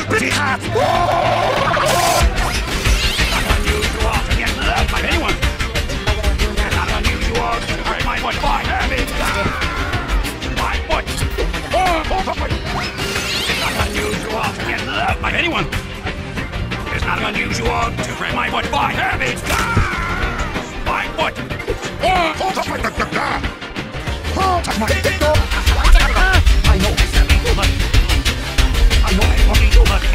pretty hot. It's not unusual to get loved by anyone. It's not unusual to break my foot by habit. My foot. It's not unusual to get loved by anyone. It's not unusual to break my foot by habit. My foot. I know it's not too much. I know it's not too much.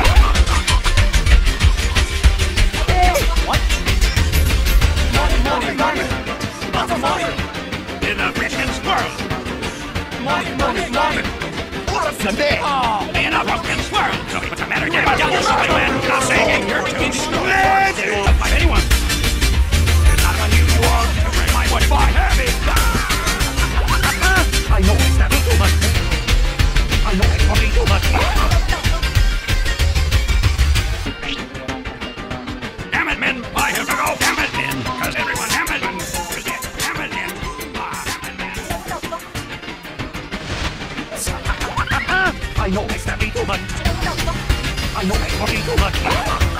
What? Money. Lots of money. In a Christian squirrel. Money. What's the name? Oh, in a broken squirrel. So what's the matter, Dave? I'll show you when I'm saying you're too stupid. By anyone. It's not unusual to break my foot by habit. I know it's not too much. I know it's probably too much. Damn it, men! I have to go. Damn it, men! Cause everyone, damn it, men! Cause yeah, damn it, men! I know it's not too much. I know it's probably too much.